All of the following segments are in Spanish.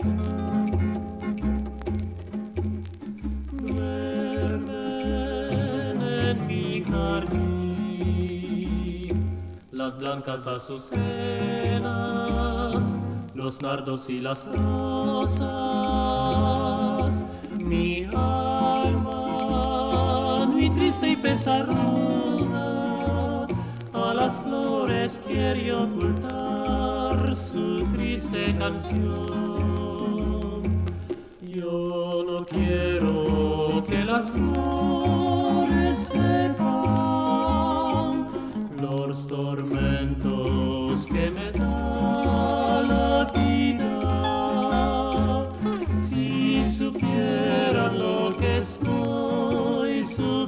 Duermen en mi jardín las blancas azucenas, los nardos y las rosas. Mi alma, muy triste y pesarosa, a las flores quiere ocultar su triste canción. Yo no quiero que las flores sepan los tormentos que me da la vida. Si supieran lo que estoy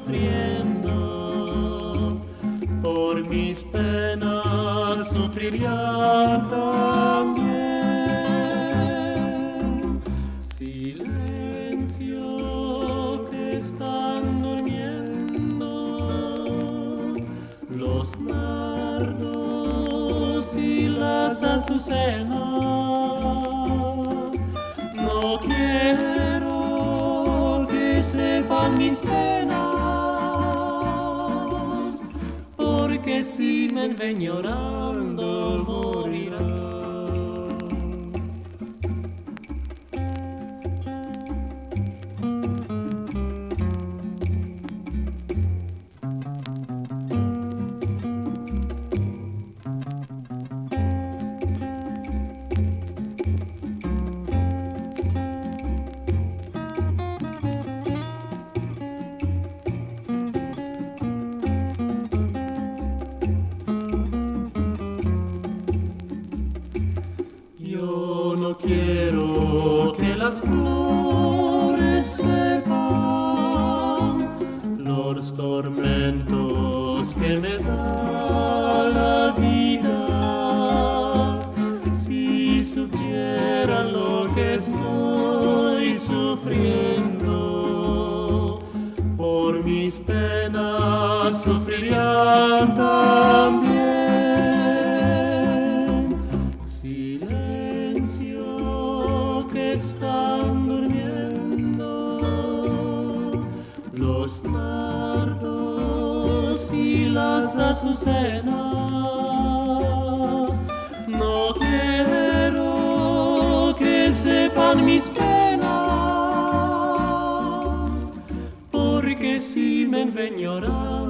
sufriendo, por mis penas sufrirían también. Silencio, que están durmiendo los nardos y las azucenas. No quiero que sepan mis penas, porque si me ven llorando morirán. Yo no quiero que las flores sepan los tormentos que me da la vida. Si supieran lo que estoy sufriendo, por mis penas sufrirían también. Que están durmiendo los nardos y las azucenas. No quiero que sepan mis penas, porque si me ven llorar